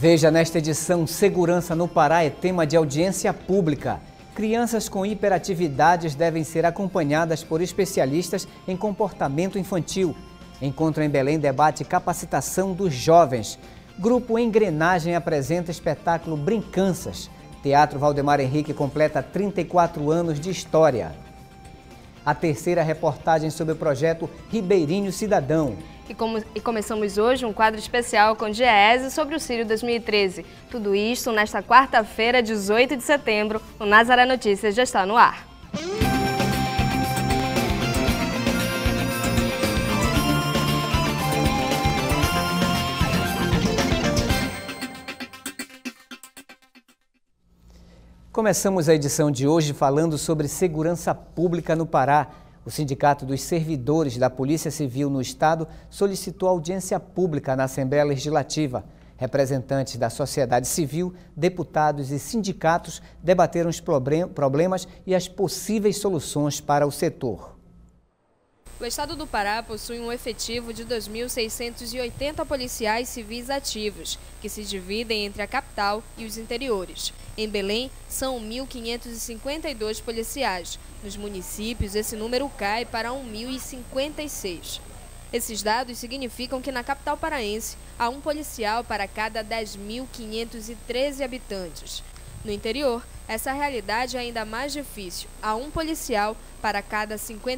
Veja nesta edição, segurança no Pará é tema de audiência pública. Crianças com hiperatividades devem ser acompanhadas por especialistas em comportamento infantil. Encontro em Belém debate capacitação dos jovens. Grupo Engrenagem apresenta espetáculo Brincanças. Teatro Valdemar Henrique completa 34 anos de história. A terceira reportagem sobre o projeto Ribeirinho Cidadão. E começamos hoje um quadro especial com Diese sobre o Círio 2013. Tudo isto nesta quarta-feira, 18 de setembro. O Nazaré Notícias já está no ar. Começamos a edição de hoje falando sobre segurança pública no Pará. O Sindicato dos Servidores da Polícia Civil no Estado solicitou audiência pública na Assembleia Legislativa. Representantes da sociedade civil, deputados e sindicatos debateram os problemas e as possíveis soluções para o setor. O estado do Pará possui um efetivo de 2.680 policiais civis ativos, que se dividem entre a capital e os interiores. Em Belém, são 1.552 policiais. Nos municípios, esse número cai para 1.056. Esses dados significam que na capital paraense há um policial para cada 10.513 habitantes. No interior, essa realidade é ainda mais difícil. Há um policial para cada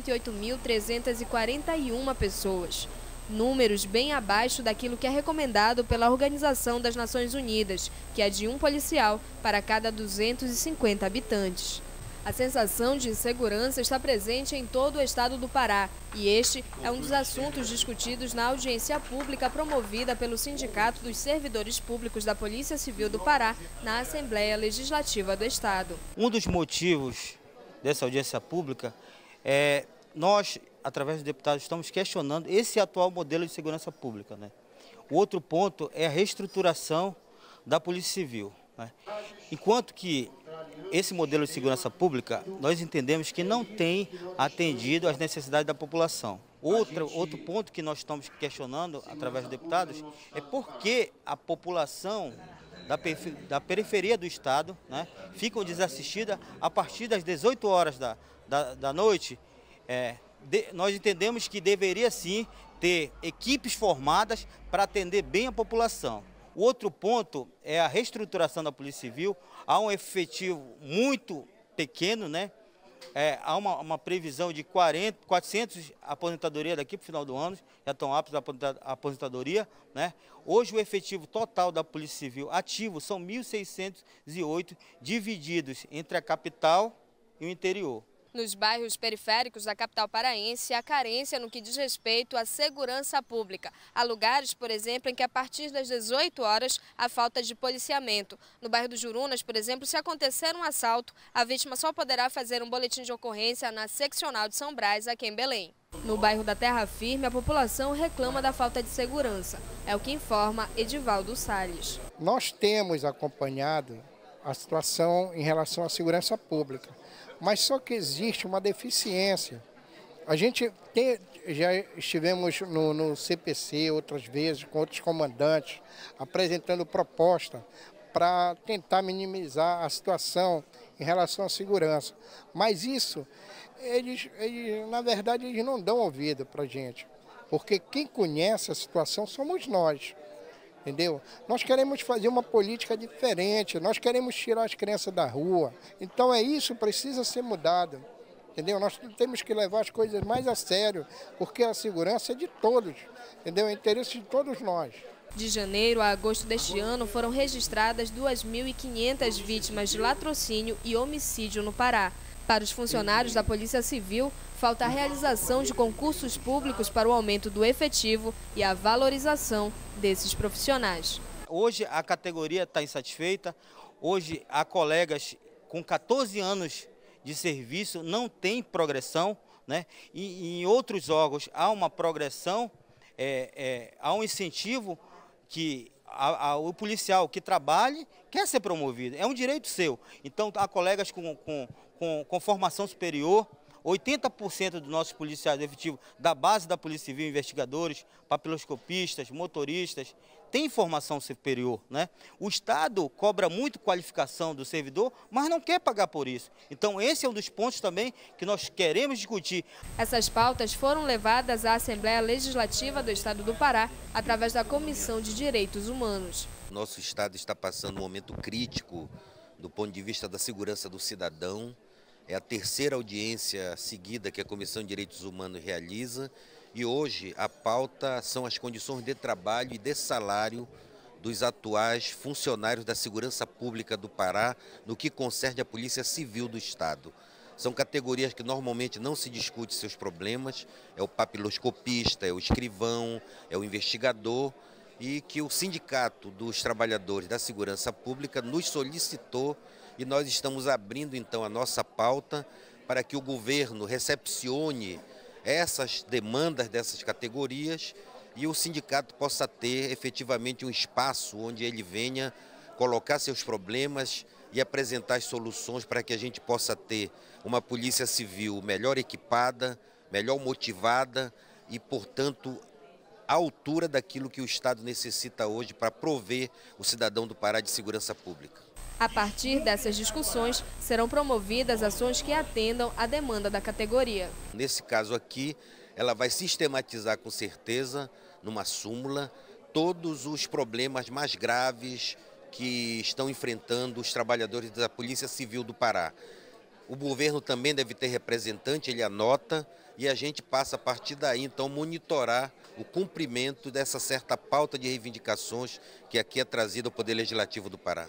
58.341 pessoas. Números bem abaixo daquilo que é recomendado pela Organização das Nações Unidas, que é de um policial para cada 250 habitantes. A sensação de insegurança está presente em todo o estado do Pará e este é um dos assuntos discutidos na audiência pública promovida pelo Sindicato dos Servidores Públicos da Polícia Civil do Pará na Assembleia Legislativa do Estado. Um dos motivos dessa audiência pública é nós, através dos deputados, estamos questionando esse atual modelo de segurança pública, né? O outro ponto é a reestruturação da Polícia Civil, né? Enquanto que esse modelo de segurança pública, nós entendemos que não tem atendido às necessidades da população. Outro ponto que nós estamos questionando, através dos deputados, é por que a população da periferia do estado, né, ficam desassistida a partir das 18 horas da noite. Nós entendemos que deveria sim ter equipes formadas para atender bem a população. O outro ponto é a reestruturação da Polícia Civil. Há um efetivo muito pequeno, né? Há uma previsão de 400 aposentadorias daqui para o final do ano, já estão aptos à aposentadoria, né? Hoje o efetivo total da Polícia Civil ativo são 1.608, divididos entre a capital e o interior. Nos bairros periféricos da capital paraense, há carência no que diz respeito à segurança pública. Há lugares, por exemplo, em que a partir das 18 horas há falta de policiamento. No bairro do Jurunas, por exemplo, se acontecer um assalto, a vítima só poderá fazer um boletim de ocorrência na seccional de São Brás, aqui em Belém. No bairro da Terra Firme, a população reclama da falta de segurança. É o que informa Edivaldo Salles. Nós temos acompanhado a situação em relação à segurança pública. Mas só que existe uma deficiência. A gente já estivemos no CPC outras vezes, com outros comandantes, apresentando proposta para tentar minimizar a situação em relação à segurança. Mas isso, na verdade, eles não dão ouvido para a gente, porque quem conhece a situação somos nós. Entendeu? Nós queremos fazer uma política diferente, nós queremos tirar as crianças da rua. Então isso precisa ser mudado. Entendeu? Nós temos que levar as coisas mais a sério, porque a segurança é de todos. Entendeu? É interesse de todos nós. De janeiro a agosto deste ano foram registradas 2.500 vítimas de latrocínio e homicídio no Pará. Para os funcionários da Polícia Civil, falta a realização de concursos públicos para o aumento do efetivo e a valorização desses profissionais. Hoje a categoria está insatisfeita, hoje há colegas com 14 anos de serviço, não tem progressão, né? E em outros órgãos há uma progressão, há um incentivo que o policial que trabalhe quer ser promovido, é um direito seu. Então há colegas com formação superior, 80% dos nossos policiais efetivos da base da Polícia Civil, investigadores, papiloscopistas, motoristas, tem formação superior, né? O Estado cobra muito qualificação do servidor, mas não quer pagar por isso. Então esse é um dos pontos também que nós queremos discutir. Essas pautas foram levadas à Assembleia Legislativa do Estado do Pará através da Comissão de Direitos Humanos. Nosso Estado está passando um momento crítico do ponto de vista da segurança do cidadão. É a terceira audiência seguida que a Comissão de Direitos Humanos realiza e hoje a pauta são as condições de trabalho e de salário dos atuais funcionários da segurança pública do Pará no que concerne a Polícia Civil do Estado. São categorias que normalmente não se discute seus problemas, é o papiloscopista, é o escrivão, é o investigador, e que o Sindicato dos Trabalhadores da Segurança Pública nos solicitou e nós estamos abrindo então a nossa pauta para que o governo recepcione essas demandas dessas categorias e o sindicato possa ter efetivamente um espaço onde ele venha colocar seus problemas e apresentar as soluções para que a gente possa ter uma polícia civil melhor equipada, melhor motivada e, portanto, à altura daquilo que o Estado necessita hoje para prover o cidadão do Pará de segurança pública. A partir dessas discussões, serão promovidas ações que atendam à demanda da categoria. Nesse caso aqui, ela vai sistematizar com certeza, numa súmula, todos os problemas mais graves que estão enfrentando os trabalhadores da Polícia Civil do Pará. O governo também deve ter representante, ele anota, e a gente passa a partir daí, então, monitorar o cumprimento dessa certa pauta de reivindicações que aqui é trazida ao Poder Legislativo do Pará.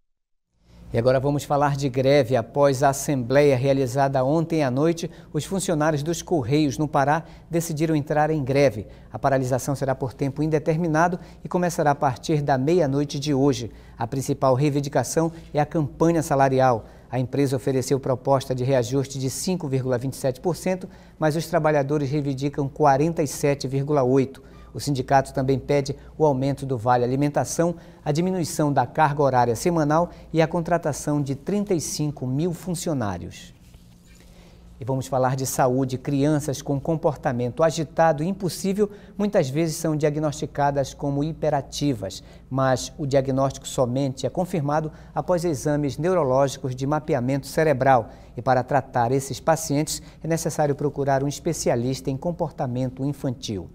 E agora vamos falar de greve. Após a assembleia realizada ontem à noite, os funcionários dos Correios no Pará decidiram entrar em greve. A paralisação será por tempo indeterminado e começará a partir da meia-noite de hoje. A principal reivindicação é a campanha salarial. A empresa ofereceu proposta de reajuste de 5,27%, mas os trabalhadores reivindicam 47,8%. O sindicato também pede o aumento do vale alimentação, a diminuição da carga horária semanal e a contratação de 35 mil funcionários. E vamos falar de saúde. Crianças com comportamento agitado e impossível muitas vezes são diagnosticadas como hiperativas, mas o diagnóstico somente é confirmado após exames neurológicos de mapeamento cerebral. E para tratar esses pacientes é necessário procurar um especialista em comportamento infantil.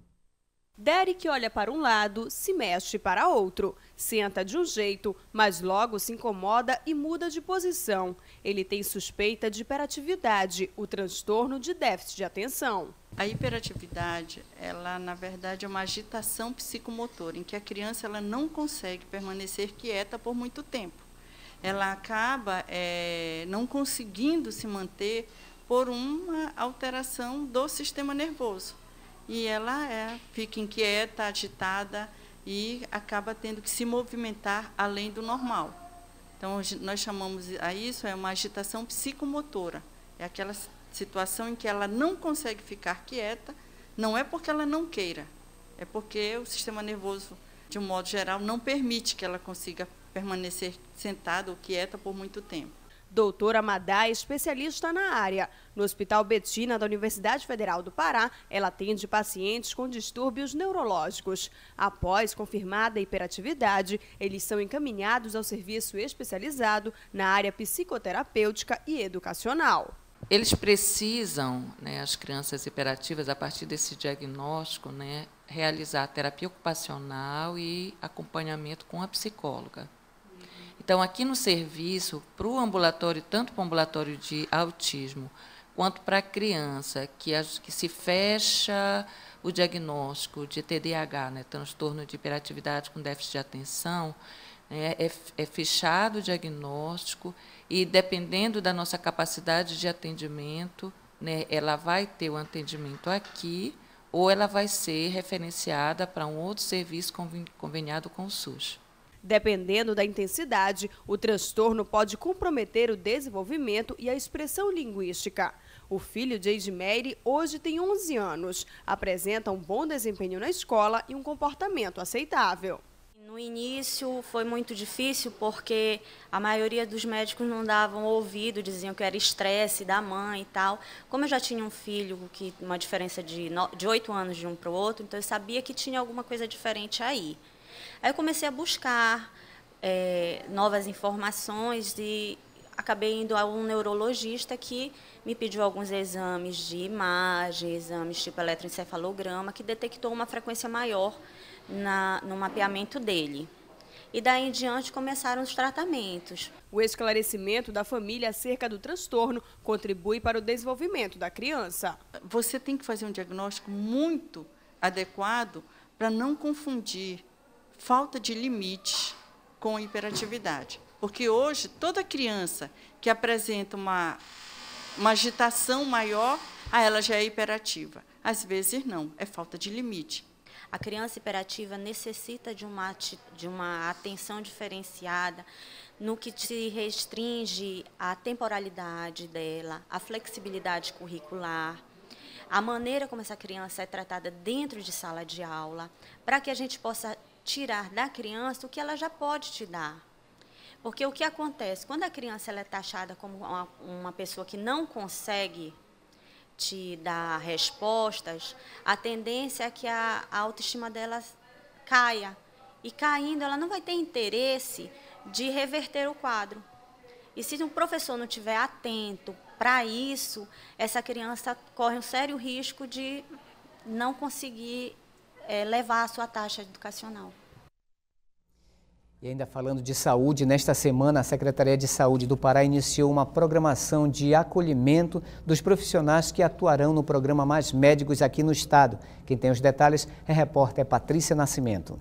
Derek olha para um lado, se mexe para outro, senta de um jeito, mas logo se incomoda e muda de posição. Ele tem suspeita de hiperatividade, o transtorno de déficit de atenção. A hiperatividade, ela na verdade é uma agitação psicomotora, em que a criança ela não consegue permanecer quieta por muito tempo. Ela acaba não conseguindo se manter por uma alteração do sistema nervoso. E ela fica inquieta, agitada e acaba tendo que se movimentar além do normal. Então, nós chamamos a isso uma agitação psicomotora. É aquela situação em que ela não consegue ficar quieta, não é porque ela não queira, é porque o sistema nervoso, de um modo geral, não permite que ela consiga permanecer sentada ou quieta por muito tempo. Doutora Madá é especialista na área. No Hospital Betina da Universidade Federal do Pará, ela atende pacientes com distúrbios neurológicos. Após confirmada a hiperatividade, eles são encaminhados ao serviço especializado na área psicoterapêutica e educacional. Eles precisam, as crianças hiperativas, a partir desse diagnóstico, realizar terapia ocupacional e acompanhamento com a psicóloga. Então, aqui no serviço, para o ambulatório, tanto para o ambulatório de autismo, quanto para a criança que se fecha o diagnóstico de TDAH, transtorno de hiperatividade com déficit de atenção, é fechado o diagnóstico e, dependendo da nossa capacidade de atendimento, ela vai ter o atendimento aqui ou ela vai ser referenciada para um outro serviço conveniado com o SUS. Dependendo da intensidade, o transtorno pode comprometer o desenvolvimento e a expressão linguística. O filho de Edmeire hoje tem 11 anos, apresenta um bom desempenho na escola e um comportamento aceitável. No início foi muito difícil porque a maioria dos médicos não davam ouvido, diziam que era estresse da mãe e tal. Como eu já tinha um filho, uma diferença de 8 anos de um para o outro, então eu sabia que tinha alguma coisa diferente aí. Aí eu comecei a buscar novas informações e acabei indo a um neurologista que me pediu alguns exames de imagem, exames tipo eletroencefalograma, que detectou uma frequência maior no mapeamento dele. E daí em diante começaram os tratamentos. O esclarecimento da família acerca do transtorno contribui para o desenvolvimento da criança. Você tem que fazer um diagnóstico muito adequado para não confundir falta de limite com hiperatividade. Porque hoje, toda criança que apresenta uma agitação maior, ela já é hiperativa. Às vezes não, é falta de limite. A criança hiperativa necessita de uma atenção diferenciada no que se restringe à temporalidade dela, à flexibilidade curricular, a maneira como essa criança é tratada dentro de sala de aula, para que a gente possa tirar da criança o que ela já pode te dar. Porque o que acontece? Quando a criança ela é taxada como uma pessoa que não consegue te dar respostas, a tendência é que a autoestima dela caia. E caindo, ela não vai ter interesse de reverter o quadro. E se o professor não estiver atento para isso, essa criança corre um sério risco de não conseguir levar a sua taxa educacional. E ainda falando de saúde, nesta semana a Secretaria de Saúde do Pará iniciou uma programação de acolhimento dos profissionais que atuarão no programa Mais Médicos aqui no estado. Quem tem os detalhes é a repórter Patrícia Nascimento.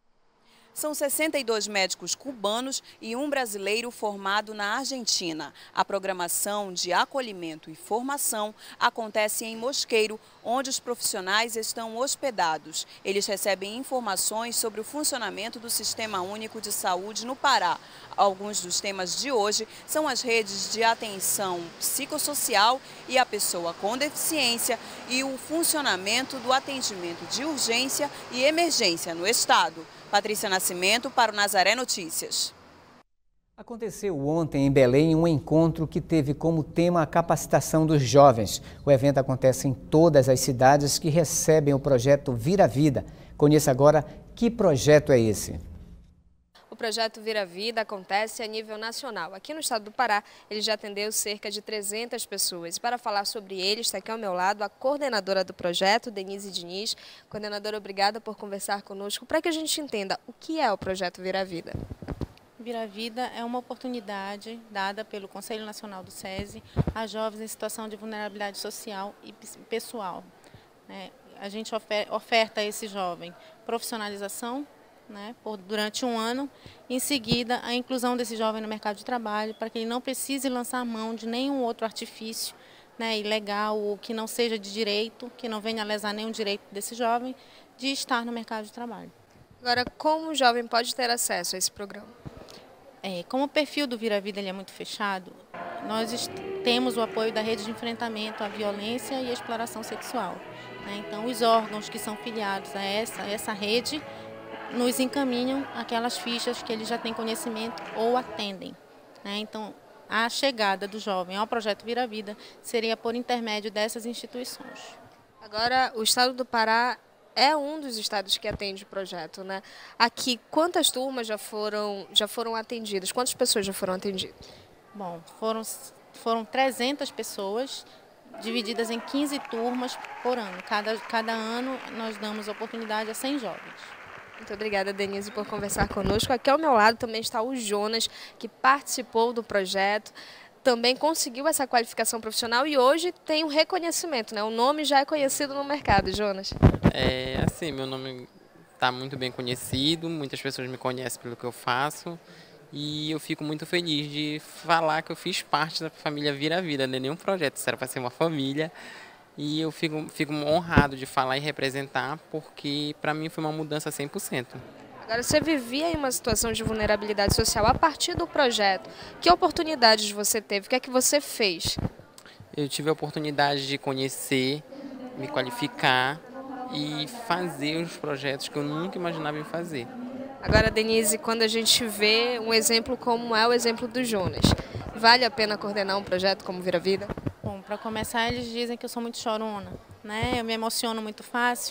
São 62 médicos cubanos e um brasileiro formado na Argentina. A programação de acolhimento e formação acontece em Mosqueiro, onde os profissionais estão hospedados. Eles recebem informações sobre o funcionamento do Sistema Único de Saúde no Pará. Alguns dos temas de hoje são as redes de atenção psicossocial e a pessoa com deficiência e o funcionamento do atendimento de urgência e emergência no estado. Patrícia Nascimento para o Nazaré Notícias. Aconteceu ontem em Belém um encontro que teve como tema a capacitação dos jovens. O evento acontece em todas as cidades que recebem o projeto Vira Vida. Conheça agora que projeto é esse. O projeto Vira Vida acontece a nível nacional. Aqui no estado do Pará, ele já atendeu cerca de 300 pessoas. Para falar sobre ele, está aqui ao meu lado a coordenadora do projeto, Denise Diniz. Coordenadora, obrigada por conversar conosco para que a gente entenda o que é o projeto Vira Vida. Vira Vida é uma oportunidade dada pelo Conselho Nacional do SESI a jovens em situação de vulnerabilidade social e pessoal. A gente oferta a esse jovem profissionalização, durante um ano, em seguida a inclusão desse jovem no mercado de trabalho, para que ele não precise lançar mão de nenhum outro artifício ilegal ou que não seja de direito, que não venha a lesar nenhum direito desse jovem de estar no mercado de trabalho. Agora, como o jovem pode ter acesso a esse programa? Como o perfil do Vira Vida ele é muito fechado, nós temos o apoio da Rede de Enfrentamento à Violência e à Exploração Sexual. Então, os órgãos que são filiados a essa rede nos encaminham aquelas fichas que eles já têm conhecimento ou atendem. Então, a chegada do jovem ao projeto Vira Vida seria por intermédio dessas instituições. Agora, o estado do Pará é um dos estados que atende o projeto, Aqui, quantas turmas já foram atendidas? Quantas pessoas já foram atendidas? Bom, foram 300 pessoas, divididas em 15 turmas por ano. Cada ano nós damos oportunidade a 100 jovens. Muito obrigada, Denise, por conversar conosco. Aqui ao meu lado também está o Jonas, que participou do projeto, também conseguiu essa qualificação profissional e hoje tem um reconhecimento, O nome já é conhecido no mercado, Jonas. Meu nome está muito bem conhecido, muitas pessoas me conhecem pelo que eu faço e eu fico muito feliz de falar que eu fiz parte da família Vira Vida, não é nenhum projeto, isso era para ser uma família. E eu fico honrado de falar e representar, porque para mim foi uma mudança 100%. Agora, você vivia em uma situação de vulnerabilidade social a partir do projeto. Que oportunidades você teve? O que é que você fez? Eu tive a oportunidade de conhecer, me qualificar e fazer os projetos que eu nunca imaginava em fazer. Agora, Denise, quando a gente vê um exemplo como é o exemplo do Jonas, vale a pena coordenar um projeto como Vira Vida? Bom, para começar, eles dizem que eu sou muito chorona, Eu me emociono muito fácil,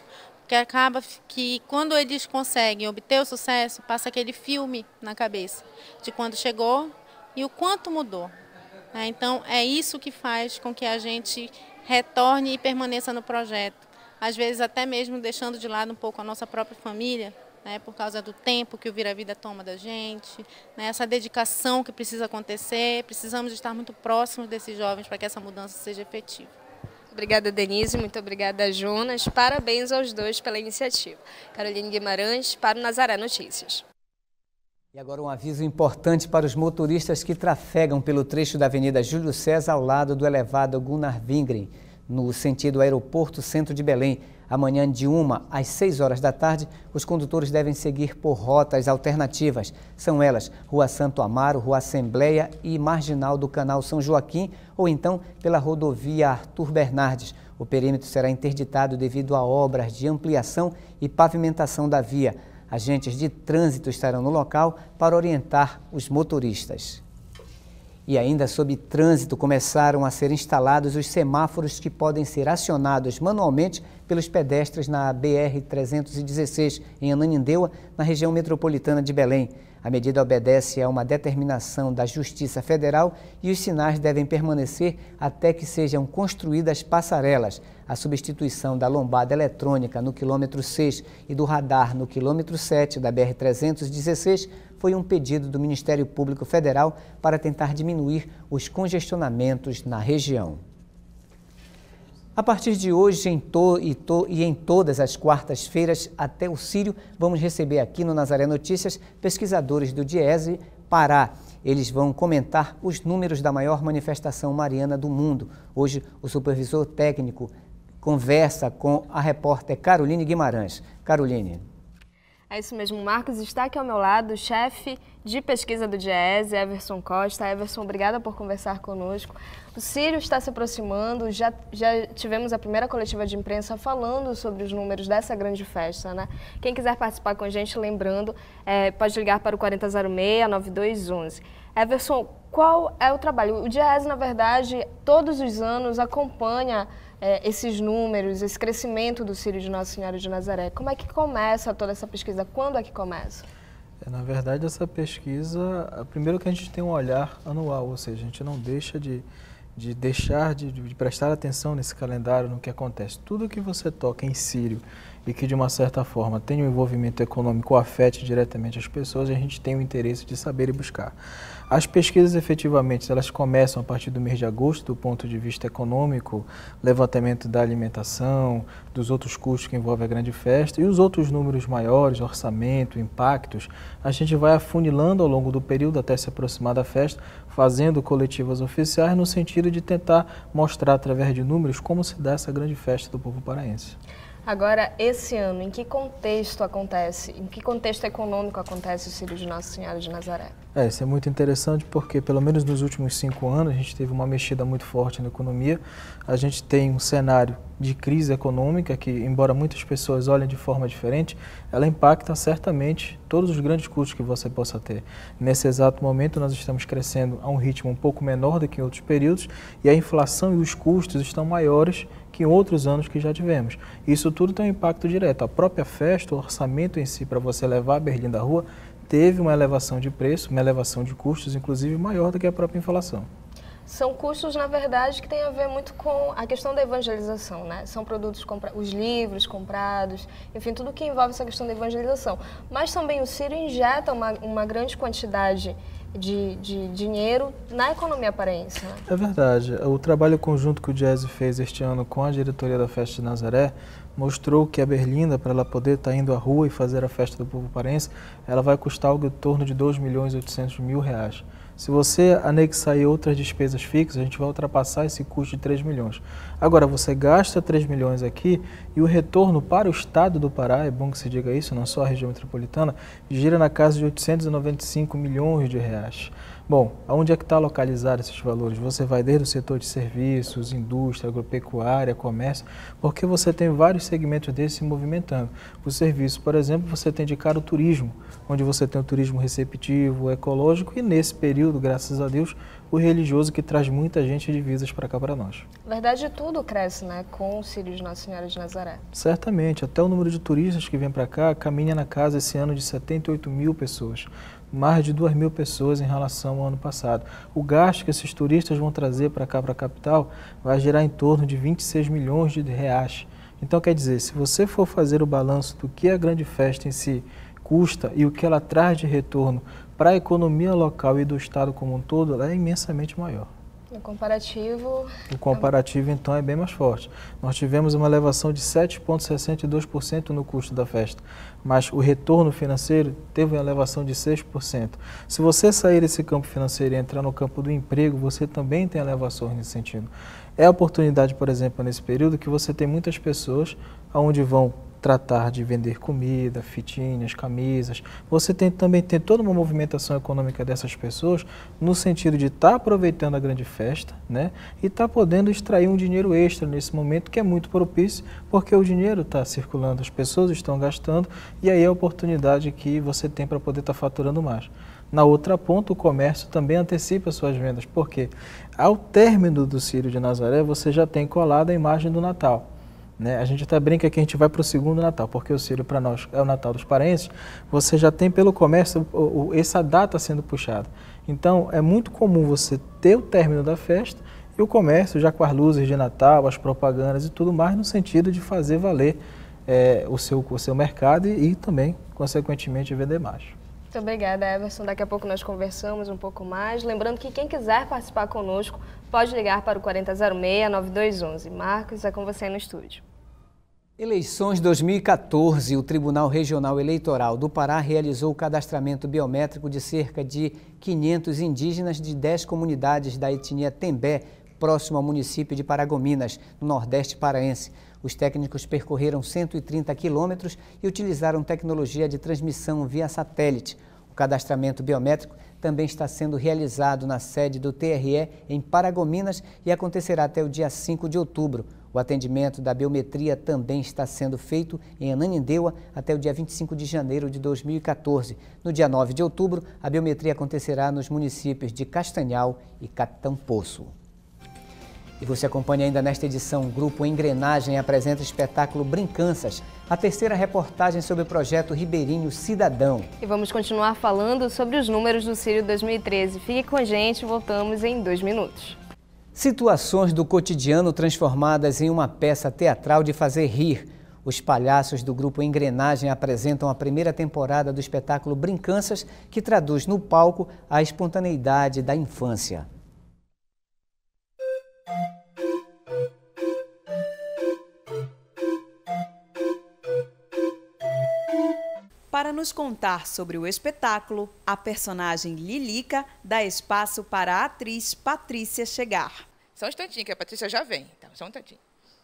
Porque acaba que quando eles conseguem obter o sucesso, passa aquele filme na cabeça de quando chegou e o quanto mudou. Então, é isso que faz com que a gente retorne e permaneça no projeto. Às vezes, até mesmo deixando de lado um pouco a nossa própria família, por causa do tempo que o Vira Vida toma da gente, essa dedicação que precisa acontecer. Precisamos estar muito próximos desses jovens para que essa mudança seja efetiva. Obrigada, Denise. Muito obrigada, Jonas. Parabéns aos dois pela iniciativa. Caroline Guimarães, para o Nazaré Notícias. E agora um aviso importante para os motoristas que trafegam pelo trecho da Avenida Júlio César ao lado do elevado Gunnar Wingren, no sentido Aeroporto Centro de Belém. Amanhã, de 1 às 6 horas da tarde, os condutores devem seguir por rotas alternativas. São elas Rua Santo Amaro, Rua Assembleia e Marginal do Canal São Joaquim, ou então pela rodovia Arthur Bernardes. O perímetro será interditado devido a obras de ampliação e pavimentação da via. Agentes de trânsito estarão no local para orientar os motoristas. E ainda sob trânsito, começaram a ser instalados os semáforos que podem ser acionados manualmente pelos pedestres na BR-316, em Ananindeua, na região metropolitana de Belém. A medida obedece a uma determinação da Justiça Federal e os sinais devem permanecer até que sejam construídas passarelas. A substituição da lombada eletrônica no quilômetro 6 e do radar no quilômetro 7 da BR-316 foi um pedido do Ministério Público Federal para tentar diminuir os congestionamentos na região. A partir de hoje, em todas as quartas-feiras até o Círio, vamos receber aqui no Nazaré Notícias pesquisadores do DIESE Pará. Eles vão comentar os números da maior manifestação mariana do mundo. Hoje, o supervisor técnico conversa com a repórter Caroline Guimarães. Caroline. É isso mesmo, Marcos. Está aqui ao meu lado o chefe de pesquisa do DIESE, Everson Costa. Everson, obrigada por conversar conosco. O Círio está se aproximando, já tivemos a primeira coletiva de imprensa falando sobre os números dessa grande festa, né? Quem quiser participar com a gente, lembrando, pode ligar para o 4006-9211. Everson, qual é o trabalho? O DIESE, na verdade, todos os anos acompanha esses números, esse crescimento do Círio de Nossa Senhora de Nazaré. Como é que começa toda essa pesquisa? Quando é que começa? Na verdade, essa pesquisa, primeiro que a gente tem um olhar anual, ou seja, a gente não deixa de prestar atenção nesse calendário, no que acontece. Tudo que você toca em Círio e que, de uma certa forma, tem um envolvimento econômico ou afete diretamente as pessoas, a gente tem o interesse de saber e buscar. As pesquisas, efetivamente, elas começam a partir do mês de agosto, do ponto de vista econômico, levantamento da alimentação, dos outros custos que envolvem a grande festa, e os outros números maiores, orçamento, impactos, a gente vai afunilando ao longo do período até se aproximar da festa, fazendo coletivas oficiais no sentido de tentar mostrar, através de números, como se dá essa grande festa do povo paraense. Agora, esse ano, em que contexto acontece? Em que contexto econômico acontece o Círio de Nossa Senhora de Nazaré? Isso é muito interessante porque, pelo menos nos últimos 5 anos, a gente teve uma mexida muito forte na economia. A gente tem um cenário de crise econômica que, embora muitas pessoas olhem de forma diferente, ela impacta certamente todos os grandes custos que você possa ter. Nesse exato momento, nós estamos crescendo a um ritmo um pouco menor do que em outros períodos e a inflação e os custos estão maiores que em outros anos que já tivemos. Isso tudo tem um impacto direto. A própria festa, o orçamento em si para você levar a Berlinda à rua, teve uma elevação de preço, uma elevação de custos, inclusive maior do que a própria inflação. São custos, na verdade, que tem a ver muito com a questão da evangelização, né? São produtos os livros comprados, enfim, tudo que envolve essa questão da evangelização. Mas também o Círio injeta uma grande quantidade de dinheiro na economia paraense, né? É verdade. O trabalho conjunto que o DIESE fez este ano com a diretoria da Festa de Nazaré mostrou que a Berlinda, para ela poder estar indo à rua e fazer a festa do povo paraense, ela vai custar algo em torno de R$2.800.000. Se você anexar aí outras despesas fixas, a gente vai ultrapassar esse custo de 3 milhões. Agora, você gasta 3 milhões aqui e o retorno para o estado do Pará, é bom que se diga isso, não só a região metropolitana, gira na casa de 895 milhões de reais. Bom, aonde é que está localizado esses valores? Você vai desde o setor de serviços, indústria, agropecuária, comércio, porque você tem vários segmentos desses se movimentando. O serviço, por exemplo, você tem de cara o turismo, onde você tem o turismo receptivo, ecológico e nesse período, graças a Deus, o religioso que traz muita gente de visas para cá para nós. Na verdade, tudo cresce, né, com o Círio de Nossa Senhora de Nazaré. Certamente, até o número de turistas que vêm para cá caminha na casa esse ano de 78 mil pessoas. Mais de 2 mil pessoas em relação ao ano passado. O gasto que esses turistas vão trazer para cá, para a capital, vai gerar em torno de 26 milhões de reais. Então, quer dizer, se você for fazer o balanço do que a grande festa em si custa e o que ela traz de retorno para a economia local e do estado como um todo, ela é imensamente maior. O comparativo... O comparativo, então, é bem mais forte. Nós tivemos uma elevação de 7,62% no custo da festa, mas o retorno financeiro teve uma elevação de 6%. Se você sair desse campo financeiro e entrar no campo do emprego, você também tem elevações nesse sentido. É a oportunidade, por exemplo, nesse período, que você tem muitas pessoas onde vão tratar de vender comida, fitinhas, camisas. Você também tem toda uma movimentação econômica dessas pessoas no sentido de estar aproveitando a grande festa, né? E estar podendo extrair um dinheiro extra nesse momento que é muito propício, porque o dinheiro está circulando, as pessoas estão gastando e aí é a oportunidade que você tem para poder estar faturando mais. Na outra ponta, o comércio também antecipa suas vendas, porque ao término do Círio de Nazaré, você já tem colado a imagem do Natal. Né? A gente até brinca que a gente vai para o segundo Natal, porque o Círio para nós é o Natal dos paraenses, você já tem pelo comércio essa data sendo puxada. Então é muito comum você ter o término da festa e o comércio já com as luzes de Natal, as propagandas e tudo mais, no sentido de fazer valer o seu mercado e também, consequentemente, vender mais. Muito obrigada, Everson. Daqui a pouco nós conversamos um pouco mais. Lembrando que quem quiser participar conosco pode ligar para o 4006-9211. Marcos, é com você aí no estúdio. Eleições 2014, o Tribunal Regional Eleitoral do Pará realizou o cadastramento biométrico de cerca de 500 indígenas de 10 comunidades da etnia Tembé, próximo ao município de Paragominas, no Nordeste paraense. Os técnicos percorreram 130 quilômetros e utilizaram tecnologia de transmissão via satélite. O cadastramento biométrico também está sendo realizado na sede do TRE em Paragominas e acontecerá até o dia 5 de outubro. O atendimento da biometria também está sendo feito em Ananindeua até o dia 25 de janeiro de 2014. No dia 9 de outubro, a biometria acontecerá nos municípios de Castanhal e Capitão Poço. E você acompanha ainda nesta edição, o Grupo Engrenagem apresenta o espetáculo Brincanças, a terceira reportagem sobre o projeto Ribeirinho Cidadão. E vamos continuar falando sobre os números do Círio 2013. Fique com a gente, voltamos em 2 minutos. Situações do cotidiano transformadas em uma peça teatral de fazer rir. Os palhaços do Grupo Engrenagem apresentam a primeira temporada do espetáculo Brincanças, que traduz no palco a espontaneidade da infância. Para nos contar sobre o espetáculo, a personagem Lilica dá espaço para a atriz Patrícia chegar. Só um instantinho que a Patrícia já vem. Então, só um instantinho.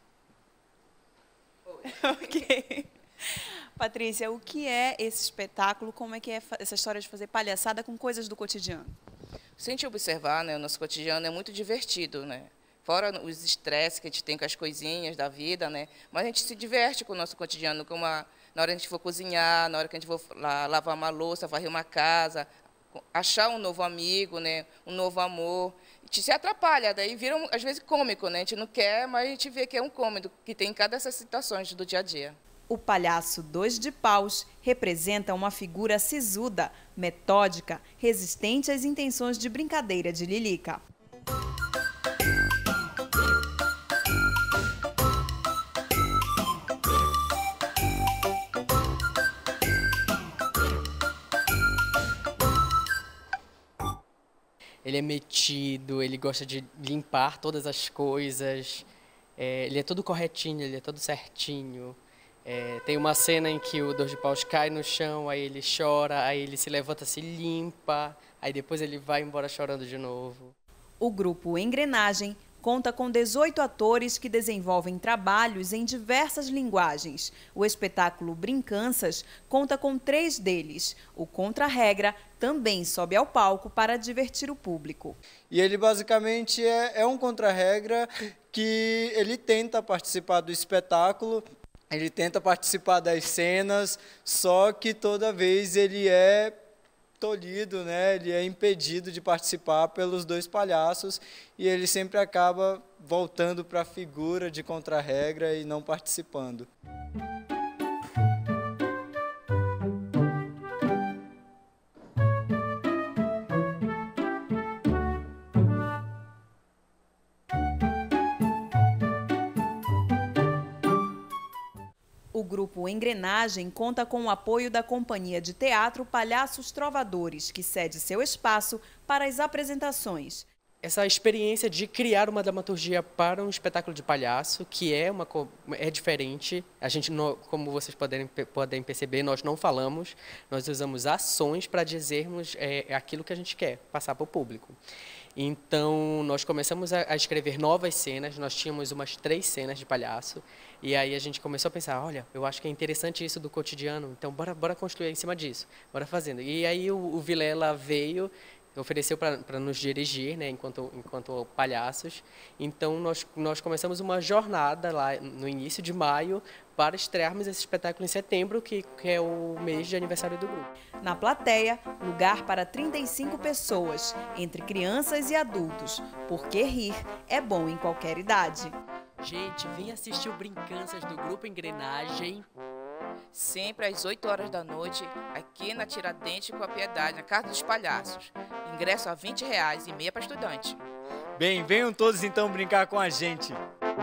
Ok. Patrícia, o que é esse espetáculo? Como é que é essa história de fazer palhaçada com coisas do cotidiano? Se a gente observar, né, o nosso cotidiano é muito divertido, né? Fora os estresses que a gente tem com as coisinhas da vida, né? Mas a gente se diverte com o nosso cotidiano, na hora que a gente for cozinhar, na hora que a gente for lavar uma louça, varrer uma casa, achar um novo amigo, né? Um novo amor. A gente se atrapalha, daí vira, às vezes, cômico, né? A gente não quer, mas a gente vê que é um cômico que tem em cada dessas situações do dia a dia. O palhaço Dois de Paus representa uma figura sisuda, metódica, resistente às intenções de brincadeira de Lilica. Ele é metido, ele gosta de limpar todas as coisas, ele é todo corretinho, ele é todo certinho. Tem uma cena em que o Dois de Paus cai no chão, aí ele chora, aí ele se levanta, se limpa, aí depois ele vai embora chorando de novo. O Grupo Engrenagem conta com 18 atores que desenvolvem trabalhos em diversas linguagens. O espetáculo Brincanças conta com 3 deles. O Contra-Regra também sobe ao palco para divertir o público. E ele basicamente é um contra-regra que ele tenta participar do espetáculo, ele tenta participar das cenas, só que toda vez ele é tolhido, né? Ele é impedido de participar pelos 2 palhaços e ele sempre acaba voltando para a figura de contra-regra e não participando. O grupo Engrenagem conta com o apoio da companhia de teatro Palhaços Trovadores, que cede seu espaço para as apresentações. Essa experiência de criar uma dramaturgia para um espetáculo de palhaço, que é diferente. A gente, como vocês podem perceber, nós não falamos, nós usamos ações para dizermos aquilo que a gente quer passar para o público. Então, nós começamos a escrever novas cenas, nós tínhamos umas 3 cenas de palhaço, e aí a gente começou a pensar, olha, eu acho que é interessante isso do cotidiano, então bora construir em cima disso, bora fazendo. E aí o Vilela veio, ofereceu para nos dirigir, né, enquanto palhaços. Então, nós começamos uma jornada lá no início de maio para estrearmos esse espetáculo em setembro, que é o mês de aniversário do grupo. Na plateia, lugar para 35 pessoas, entre crianças e adultos, porque rir é bom em qualquer idade. Gente, vem assistir o Brincanças do Grupo Engrenagem. Sempre às 8 horas da noite, aqui na Tiradentes com a Piedade, na Casa dos Palhaços. Ingresso a R$20 e meia para estudante. Bem, venham todos então brincar com a gente.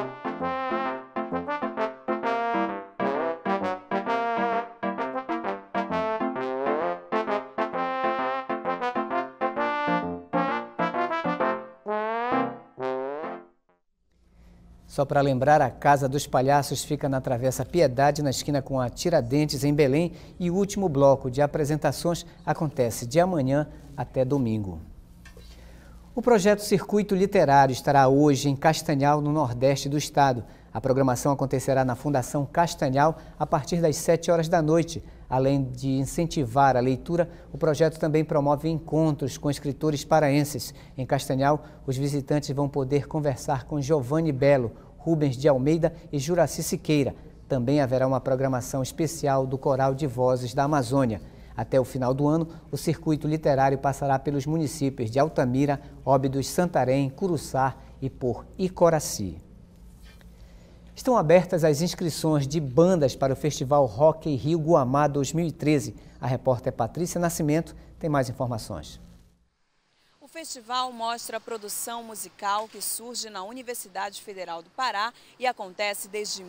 Só para lembrar, a Casa dos Palhaços fica na Travessa Piedade, na esquina com a Tiradentes, em Belém, e o último bloco de apresentações acontece de amanhã até domingo. O projeto Circuito Literário estará hoje em Castanhal, no Nordeste do estado. A programação acontecerá na Fundação Castanhal a partir das 7 horas da noite. Além de incentivar a leitura, o projeto também promove encontros com escritores paraenses. Em Castanhal, os visitantes vão poder conversar com Giovanni Belo, Rubens de Almeida e Juraci Siqueira. Também haverá uma programação especial do Coral de Vozes da Amazônia. Até o final do ano, o circuito literário passará pelos municípios de Altamira, Óbidos, Santarém, Curuçá e por Icoraci. Estão abertas as inscrições de bandas para o Festival Rock in Rio Guamá 2013. A repórter Patrícia Nascimento tem mais informações. O festival mostra a produção musical que surge na Universidade Federal do Pará e acontece desde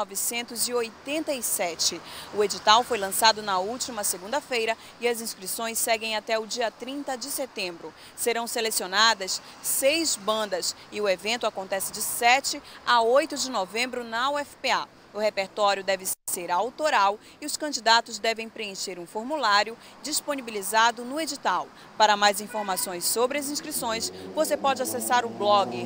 1987. O edital foi lançado na última segunda-feira e as inscrições seguem até o dia 30 de setembro. Serão selecionadas 6 bandas e o evento acontece de 7 a 8 de novembro na UFPA. O repertório deve ser autoral e os candidatos devem preencher um formulário disponibilizado no edital. Para mais informações sobre as inscrições, você pode acessar o blog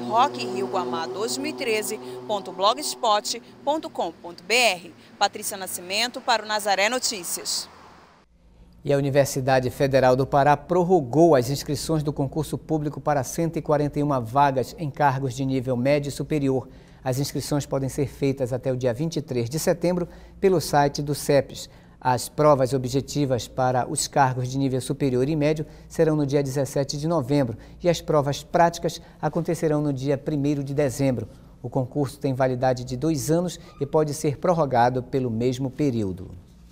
rockinrioguamá2013.blogspot.com.br. Patrícia Nascimento para o Nazaré Notícias. E a Universidade Federal do Pará prorrogou as inscrições do concurso público para 141 vagas em cargos de nível médio e superior. As inscrições podem ser feitas até o dia 23 de setembro pelo site do CEPES. As provas objetivas para os cargos de nível superior e médio serão no dia 17 de novembro e as provas práticas acontecerão no dia 1º de dezembro. O concurso tem validade de 2 anos e pode ser prorrogado pelo mesmo período.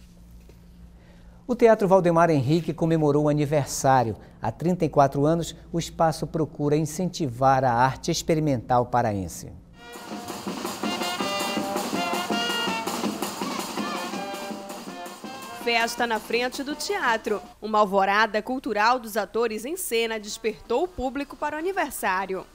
O Teatro Valdemar Henrique comemorou o aniversário. Há 34 anos, o espaço procura incentivar a arte experimental paraense. Festa na frente do teatro. Uma alvorada cultural dos atores em cena despertou o público para o aniversário.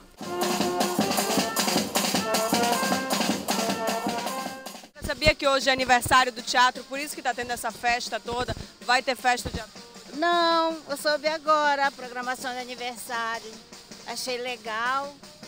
Você sabia que hoje é aniversário do teatro, por isso que está tendo essa festa toda? Vai ter festa de ator? Não, eu soube agora a programação de aniversário. Achei legal.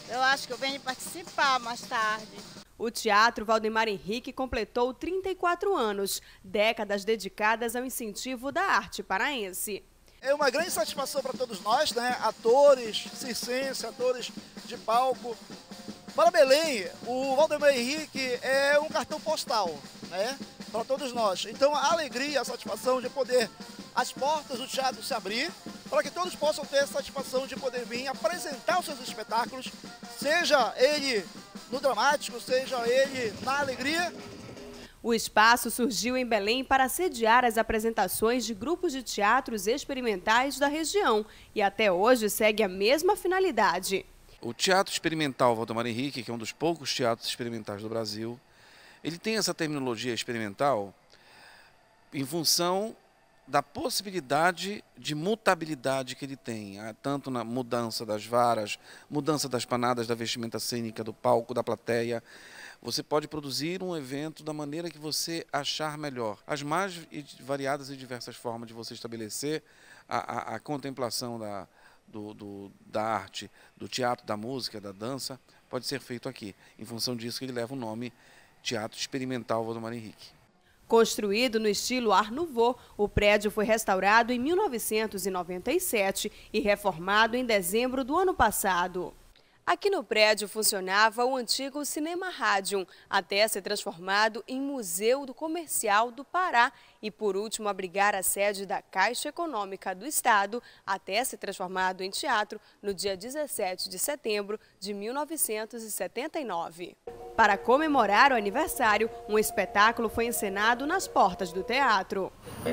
Eu acho que eu venho participar mais tarde. O Teatro Valdemar Henrique completou 34 anos, décadas dedicadas ao incentivo da arte paraense. É uma grande satisfação para todos nós, né? Atores, circenses, atores de palco. Para Belém, o Valdemar Henrique é um cartão postal, né? Para todos nós. Então a alegria, a satisfação de poder as portas do teatro se abrir, para que todos possam ter a satisfação de poder vir apresentar os seus espetáculos, seja ele no dramático, seja ele na alegria. O espaço surgiu em Belém para sediar as apresentações de grupos de teatros experimentais da região e até hoje segue a mesma finalidade. O Teatro Experimental Valdemar Henrique, que é um dos poucos teatros experimentais do Brasil, ele tem essa terminologia experimental em função da possibilidade de mutabilidade que ele tem, tanto na mudança das varas, mudança das panadas, da vestimenta cênica, do palco, da plateia. Você pode produzir um evento da maneira que você achar melhor. As mais variadas e diversas formas de você estabelecer a contemplação da arte, do teatro, da música, da dança, pode ser feito aqui. Em função disso que ele leva o nome Teatro Experimental Valdemar Henrique. Construído no estilo Art Nouveau, o prédio foi restaurado em 1997 e reformado em dezembro do ano passado. Aqui no prédio funcionava o antigo Cinema Rádio, até ser transformado em Museu do Comercial do Pará e, por último, abrigar a sede da Caixa Econômica do Estado, até ser transformado em teatro no dia 17 de setembro de 1979. Para comemorar o aniversário, um espetáculo foi encenado nas portas do teatro.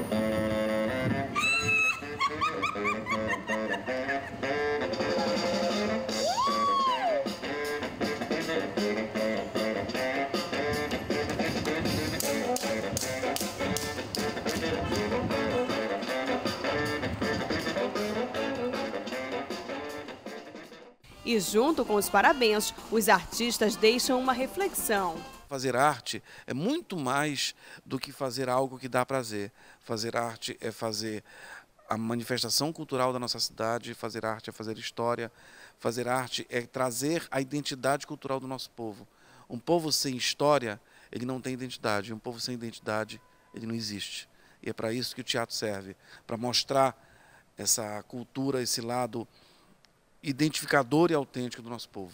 E junto com os parabéns, os artistas deixam uma reflexão. Fazer arte é muito mais do que fazer algo que dá prazer. Fazer arte é fazer a manifestação cultural da nossa cidade, fazer arte é fazer história, fazer arte é trazer a identidade cultural do nosso povo. Um povo sem história, ele não tem identidade. Um povo sem identidade, ele não existe. E é para isso que o teatro serve, para mostrar essa cultura, esse lado identificador e autêntico do nosso povo.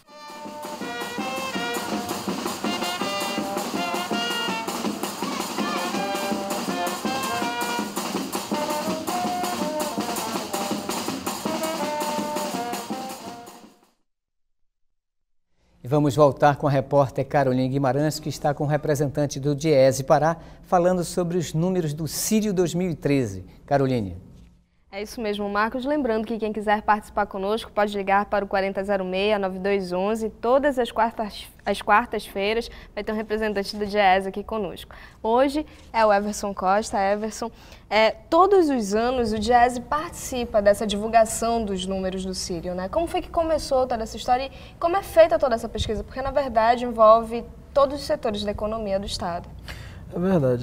E vamos voltar com a repórter Caroline Guimarães, que está com o representante do Diese Pará, falando sobre os números do Círio 2013. Caroline. É isso mesmo, Marcos. Lembrando que quem quiser participar conosco pode ligar para o 4006-9211. Todas as quartas-feiras vai ter um representante do Diese aqui conosco. Hoje é o Everson Costa. Everson, todos os anos o Diese participa dessa divulgação dos números do Círio, né? Como foi que começou toda essa história e como é feita toda essa pesquisa? Porque, na verdade, envolve todos os setores da economia do Estado. É verdade.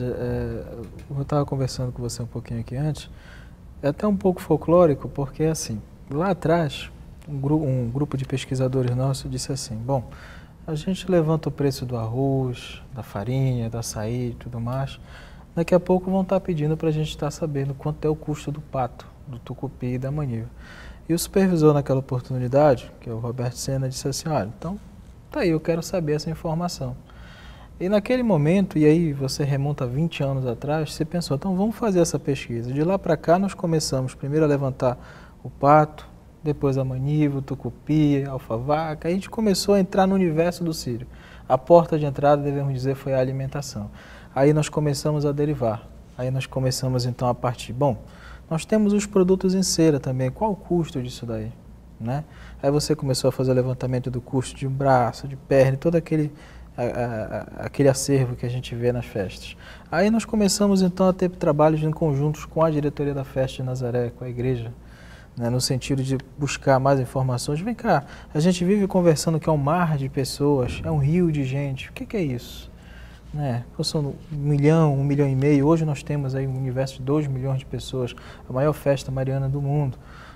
Eu estava conversando com você um pouquinho aqui antes. É até um pouco folclórico, porque assim, lá atrás, um grupo de pesquisadores nossos disse assim, bom, a gente levanta o preço do arroz, da farinha, do açaí e tudo mais, daqui a pouco vão estar pedindo para a gente estar sabendo quanto é o custo do pato, do tucupi e da maniva. E o supervisor naquela oportunidade, que é o Roberto Sena, disse assim, olha, então, tá aí, eu quero saber essa informação. E naquele momento, e aí você remonta 20 anos atrás, você pensou, então vamos fazer essa pesquisa. De lá para cá nós começamos primeiro a levantar o pato, depois a maniva, o tucupi, a alfavaca. A gente começou a entrar no universo do Círio. A porta de entrada, devemos dizer, foi a alimentação. Aí nós começamos a derivar. Aí nós começamos então a partir, bom, nós temos os produtos em cera também, qual o custo disso daí? Né? Aí você começou a fazer o levantamento do custo de um braço, de perna, todo aquele acervo que a gente vê nas festas. Aí nós começamos então a ter trabalhos em conjuntos com a diretoria da Festa de Nazaré, com a igreja, né, no sentido de buscar mais informações. Vem cá, a gente vive conversando que é um mar de pessoas, é um rio de gente, o que é isso? Né? São 1 milhão, 1,5 milhão, hoje nós temos aí um universo de 2 milhões de pessoas, a maior festa mariana do mundo.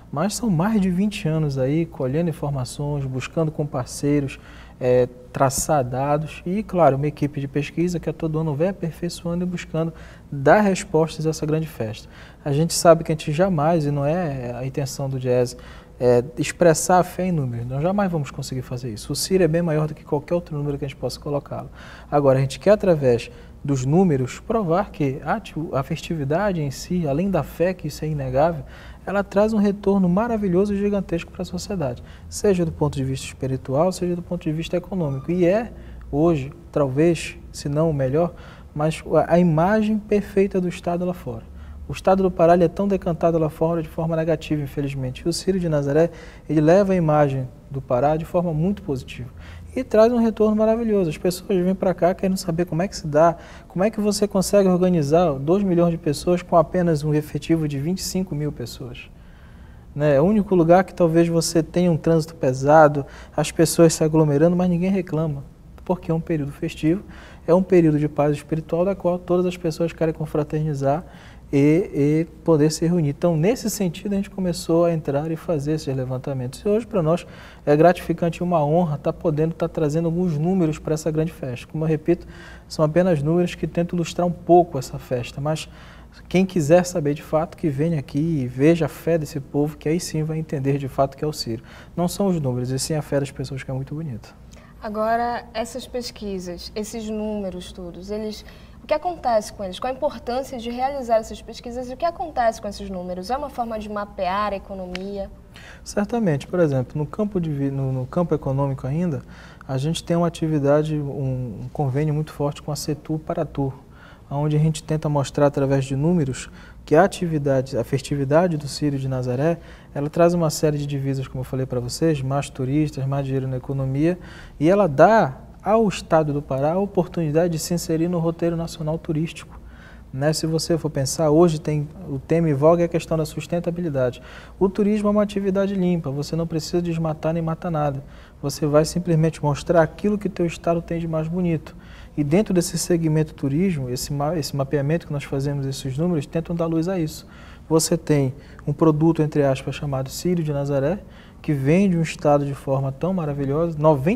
mas são mais de 20 anos aí colhendo informações, buscando com parceiros, traçar dados e, claro, uma equipe de pesquisa que a todo ano vem aperfeiçoando e buscando dar respostas a essa grande festa. A gente sabe que a gente jamais, e não é a intenção do Diese, expressar a fé em números. Nós jamais vamos conseguir fazer isso. O CIRI é bem maior do que qualquer outro número que a gente possa colocá-lo. Agora, a gente quer, através dos números, provar que a festividade em si, além da fé, que isso é inegável, ela traz um retorno maravilhoso e gigantesco para a sociedade, seja do ponto de vista espiritual, seja do ponto de vista econômico. E é, hoje, talvez, se não o melhor, mas a imagem perfeita do Estado lá fora. O Estado do Pará ele é tão decantado lá fora de forma negativa, infelizmente. E o Círio de Nazaré, ele leva a imagem do Pará de forma muito positiva. E traz um retorno maravilhoso. As pessoas vêm para cá querendo saber como é que se dá, como é que você consegue organizar 2 milhões de pessoas com apenas um efetivo de 25 mil pessoas. É o único lugar que talvez você tenha um trânsito pesado, as pessoas se aglomerando, mas ninguém reclama, porque é um período festivo, é um período de paz espiritual da qual todas as pessoas querem confraternizar e poder se reunir. Então, nesse sentido, a gente começou a entrar e fazer esses levantamentos. E hoje, para nós, é gratificante e uma honra estar trazendo alguns números para essa grande festa. Como eu repito, são apenas números que tentam ilustrar um pouco essa festa, mas quem quiser saber de fato, que venha aqui e veja a fé desse povo, que aí sim vai entender de fato que é o Círio. Não são os números, e sim a fé das pessoas, que é muito bonita. Agora, essas pesquisas, esses números todos, o que acontece com eles? Qual a importância de realizar essas pesquisas e o que acontece com esses números? É uma forma de mapear a economia? Certamente. Por exemplo, no campo econômico ainda, a gente tem uma atividade, um convênio muito forte com a Setur Paratur, onde a gente tenta mostrar através de números que a festividade do Círio de Nazaré, ela traz uma série de divisas, como eu falei para vocês, mais turistas, mais dinheiro na economia, e ela dá ao Estado do Pará a oportunidade de se inserir no roteiro nacional turístico. Se você for pensar, hoje o tema em voga é a questão da sustentabilidade. O turismo é uma atividade limpa, você não precisa desmatar nem matar nada. Você vai simplesmente mostrar aquilo que o teu estado tem de mais bonito. E dentro desse segmento turismo, esse mapeamento que nós fazemos, esses números, tentam dar luz a isso. Você tem um produto, entre aspas, chamado Círio de Nazaré, que vem de um estado de forma tão maravilhosa.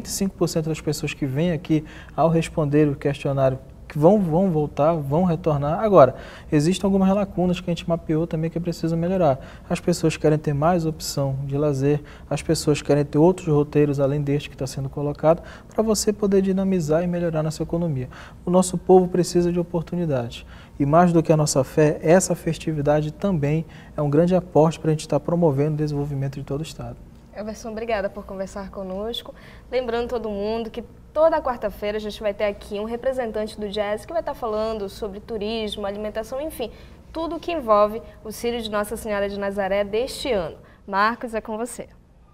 95% das pessoas que vêm aqui, ao responder o questionário, que vão voltar, vão retornar. Agora, existem algumas lacunas que a gente mapeou também que precisa melhorar. As pessoas querem ter mais opção de lazer, as pessoas querem ter outros roteiros além deste que está sendo colocado, para você poder dinamizar e melhorar na sua economia. O nosso povo precisa de oportunidades. E mais do que a nossa fé, essa festividade também é um grande aporte para a gente estar promovendo o desenvolvimento de todo o Estado. Everson, obrigada por conversar conosco. Lembrando todo mundo que toda quarta-feira a gente vai ter aqui um representante do Diese que vai estar falando sobre turismo, alimentação, enfim, tudo que envolve o Círio de Nossa Senhora de Nazaré deste ano. Marcos, é com você.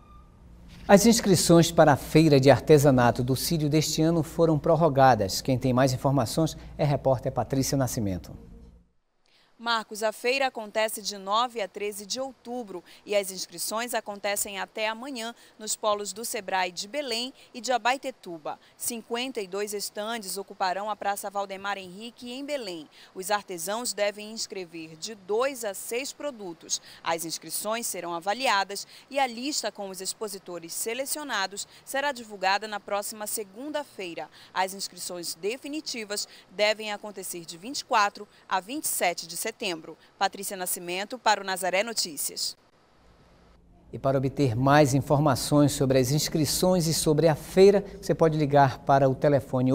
As inscrições para a Feira de Artesanato do Círio deste ano foram prorrogadas. Quem tem mais informações é a repórter Patrícia Nascimento. Marcos, a feira acontece de 9 a 13 de outubro e as inscrições acontecem até amanhã nos polos do Sebrae de Belém e de Abaetetuba. 52 estandes ocuparão a Praça Valdemar Henrique em Belém. Os artesãos devem inscrever de 2 a 6 produtos. As inscrições serão avaliadas e a lista com os expositores selecionados será divulgada na próxima segunda-feira. As inscrições definitivas devem acontecer de 24 a 27 de setembro. Patrícia Nascimento para o Nazaré Notícias. E para obter mais informações sobre as inscrições e sobre a feira, você pode ligar para o telefone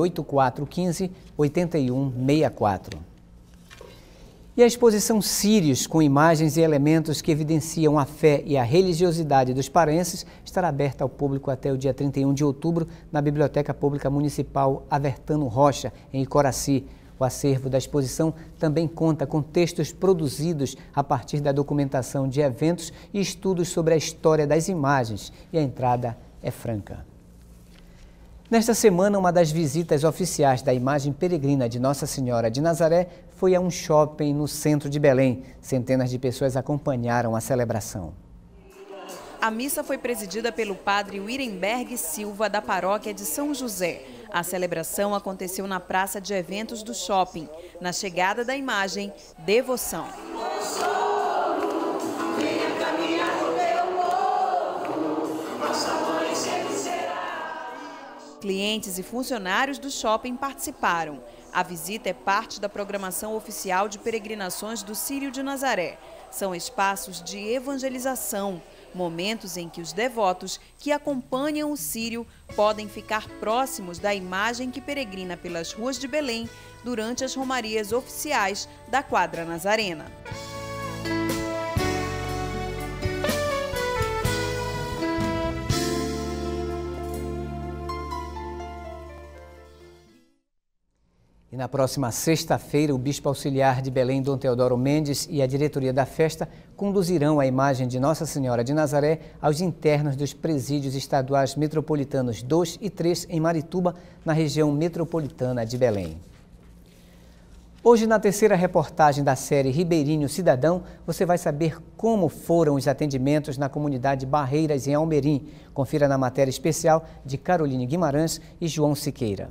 8415-8164. E a exposição Círios, com imagens e elementos que evidenciam a fé e a religiosidade dos paraenses, estará aberta ao público até o dia 31 de outubro na Biblioteca Pública Municipal Avertano Rocha, em Icoraci. O acervo da exposição também conta com textos produzidos a partir da documentação de eventos e estudos sobre a história das imagens, e a entrada é franca. Nesta semana, uma das visitas oficiais da imagem peregrina de Nossa Senhora de Nazaré foi a um shopping no centro de Belém. Centenas de pessoas acompanharam a celebração. A missa foi presidida pelo padre Wirenberg Silva, da paróquia de São José. A celebração aconteceu na praça de eventos do shopping. Na chegada da imagem, devoção. Venha caminhar no meu Clientes e funcionários do shopping participaram. A visita é parte da programação oficial de peregrinações do Círio de Nazaré. São espaços de evangelização, momentos em que os devotos que acompanham o Círio podem ficar próximos da imagem que peregrina pelas ruas de Belém durante as romarias oficiais da quadra nazarena. E na próxima sexta-feira, o Bispo Auxiliar de Belém, Dom Teodoro Mendes, e a diretoria da festa conduzirão a imagem de Nossa Senhora de Nazaré aos internos dos presídios estaduais metropolitanos 2 e 3 em Marituba, na região metropolitana de Belém. Hoje, na terceira reportagem da série Ribeirinho Cidadão, você vai saber como foram os atendimentos na comunidade Barreiras, em Almerim. Confira na matéria especial de Caroline Guimarães e João Siqueira.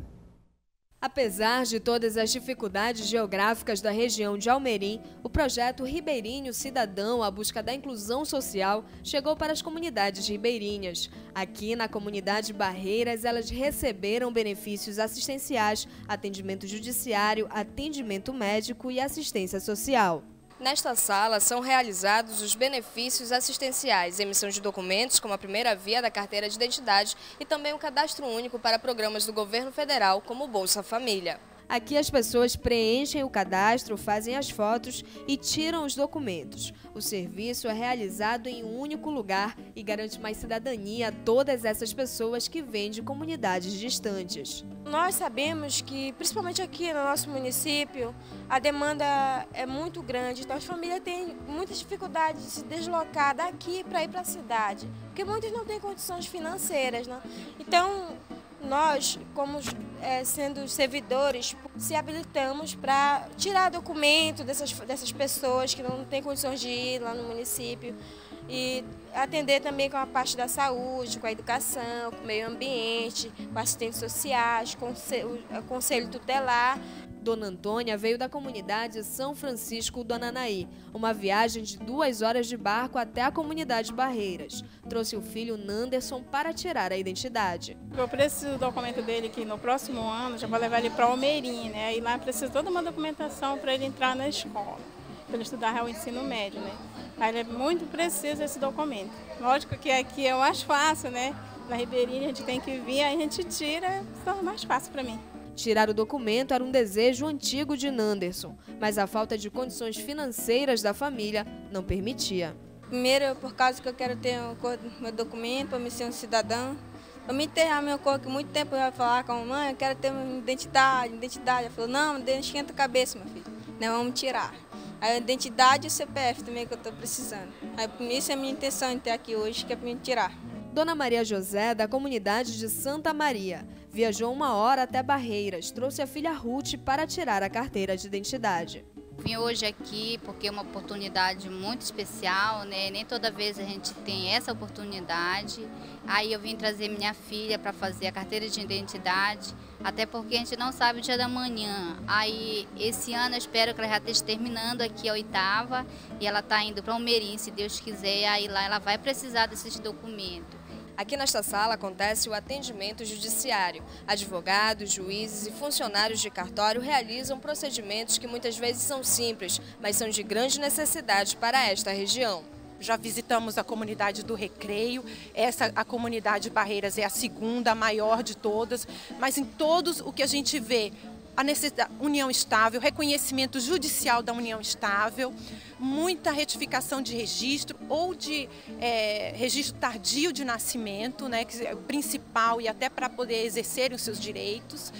Apesar de todas as dificuldades geográficas da região de Almerim, o projeto Ribeirinho Cidadão, a busca da inclusão social, chegou para as comunidades ribeirinhas. Aqui na comunidade Barreiras, elas receberam benefícios assistenciais, atendimento judiciário, atendimento médico e assistência social. Nesta sala são realizados os benefícios assistenciais, emissão de documentos como a primeira via da carteira de identidade e também o cadastro único para programas do governo federal como o Bolsa Família. Aqui as pessoas preenchem o cadastro, fazem as fotos e tiram os documentos. O serviço é realizado em um único lugar e garante mais cidadania a todas essas pessoas que vêm de comunidades distantes. Nós sabemos que, principalmente aqui no nosso município, a demanda é muito grande, então as famílias têm muita dificuldade de se deslocar daqui para ir para a cidade, porque muitos não têm condições financeiras, né? Então, nós, como sendo servidores, se habilitamos para tirar documento dessas pessoas que não têm condições de ir lá no município e atender também com a parte da saúde, com a educação, com o meio ambiente, com assistentes sociais, conselho tutelar. Dona Antônia veio da comunidade São Francisco do Ananaí, uma viagem de 2 horas de barco até a comunidade Barreiras. Trouxe o filho Nanderson para tirar a identidade. Eu preciso do documento dele que no próximo ano já vou levar ele para Almerim, né? E lá precisa toda uma documentação para ele entrar na escola, para ele estudar o ensino médio, né? Aí ele é muito preciso esse documento. Lógico que aqui é mais fácil, né? Na Ribeirinha a gente tem que vir, aí a gente tira, então é mais fácil para mim. Tirar o documento era um desejo antigo de Nanderson, mas a falta de condições financeiras da família não permitia. Primeiro, por causa que eu quero ter meu documento para me ser um cidadão, para me enterrar meu corpo, que muito tempo eu ia falar com a mãe, eu quero ter uma identidade. Ela falou, não esquenta a cabeça, meu filho, nós vamos tirar. A identidade e o CPF também que eu estou precisando. Aí, por isso é a minha intenção em ter aqui hoje, que é para me tirar. Dona Maria José, da comunidade de Santa Maria, viajou 1 hora até Barreiras, trouxe a filha Ruth para tirar a carteira de identidade. Vim hoje aqui porque é uma oportunidade muito especial, né? Nem toda vez a gente tem essa oportunidade. Aí eu vim trazer minha filha para fazer a carteira de identidade, até porque a gente não sabe o dia da manhã. Aí esse ano eu espero que ela já esteja terminando aqui a 8ª e ela está indo para Almerim, se Deus quiser, aí lá ela vai precisar desses documentos. Aqui nesta sala acontece o atendimento judiciário. Advogados, juízes e funcionários de cartório realizam procedimentos que muitas vezes são simples, mas são de grande necessidade para esta região. Já visitamos a comunidade do Recreio, a comunidade Barreiras é a segunda, a maior de todas, mas em todos o que a gente vê, a necessidade, união estável, reconhecimento judicial da união estável, muita retificação de registro ou de registro tardio de nascimento, né, que é o principal e até para poder exercerem os seus direitos,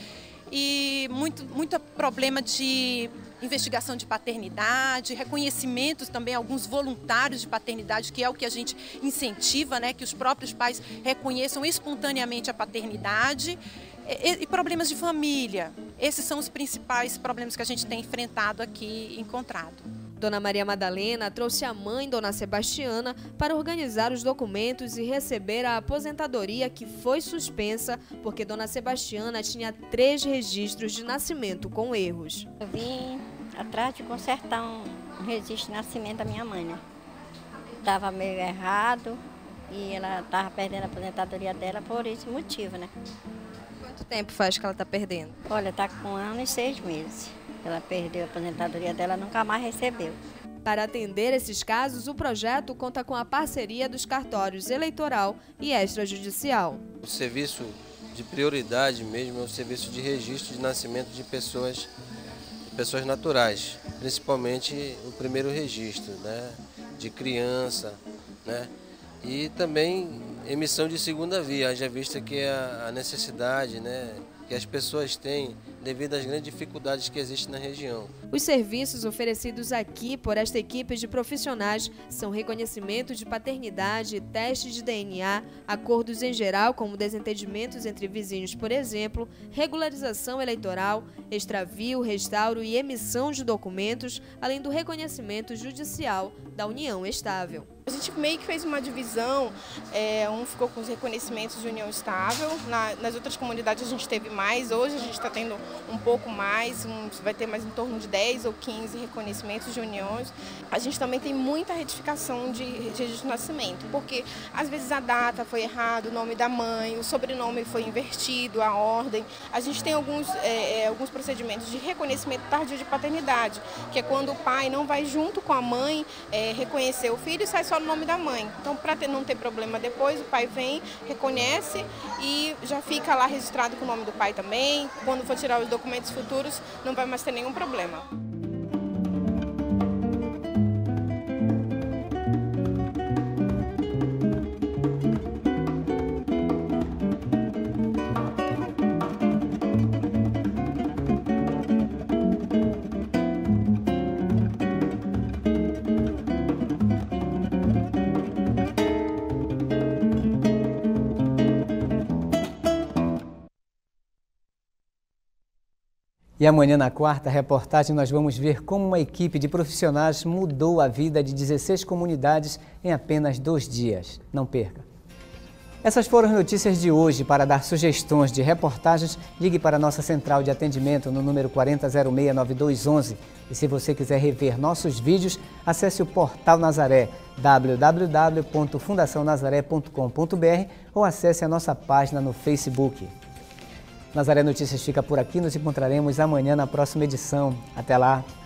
e muito problema de investigação de paternidade, reconhecimentos também, alguns voluntários de paternidade, que é o que a gente incentiva, né, que os próprios pais reconheçam espontaneamente a paternidade, e problemas de família. Esses são os principais problemas que a gente tem enfrentado aqui, encontrado. Dona Maria Madalena trouxe a mãe, Dona Sebastiana, para organizar os documentos e receber a aposentadoria que foi suspensa porque Dona Sebastiana tinha 3 registros de nascimento com erros. Eu vim atrás de consertar um registro de nascimento da minha mãe, né? Estava meio errado e ela estava perdendo a aposentadoria dela por esse motivo, né? Quanto tempo faz que ela está perdendo? Olha, está com 1 ano e 6 meses. Ela perdeu a aposentadoria dela, nunca mais recebeu. Para atender esses casos, o projeto conta com a parceria dos cartórios eleitoral e extrajudicial. O serviço de prioridade mesmo é o serviço de registro de nascimento de pessoas naturais, principalmente o primeiro registro, né, de criança, né, e também emissão de segunda via, haja vista que é a necessidade, né, que as pessoas têm devido às grandes dificuldades que existem na região. Os serviços oferecidos aqui por esta equipe de profissionais são reconhecimento de paternidade, teste de DNA, acordos em geral, como desentendimentos entre vizinhos, por exemplo, regularização eleitoral, extravio, restauro e emissão de documentos, além do reconhecimento judicial da união estável. A gente meio que fez uma divisão, um ficou com os reconhecimentos de união estável, nas outras comunidades a gente teve mais, hoje a gente está tendo um pouco mais, vai ter mais em torno de 10 ou 15 reconhecimentos de uniões. A gente também tem muita retificação de registro de nascimento, porque às vezes a data foi errada, o nome da mãe, o sobrenome foi invertido, a ordem. A gente tem alguns procedimentos de reconhecimento tardio de paternidade, que é quando o pai não vai junto com a mãe reconhecer o filho e sai só no nome da mãe. Então, para não ter problema depois, o pai vem, reconhece e já fica lá registrado com o nome do pai também. Quando for tirar os documentos futuros, não vai mais ter nenhum problema. E amanhã, na quarta reportagem, nós vamos ver como uma equipe de profissionais mudou a vida de 16 comunidades em apenas 2 dias. Não perca! Essas foram as notícias de hoje. Para dar sugestões de reportagens, ligue para a nossa central de atendimento no número 4006-9211. E se você quiser rever nossos vídeos, acesse o Portal Nazaré, www.fundacionazaré.com.br ou acesse a nossa página no Facebook. Nazaré Notícias fica por aqui, nos encontraremos amanhã na próxima edição. Até lá!